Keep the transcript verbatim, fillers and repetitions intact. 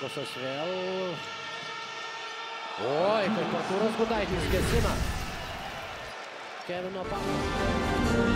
Markusas vėl. Oi, kaip Artūras Gudaitis gesina. Kevino Pavlo.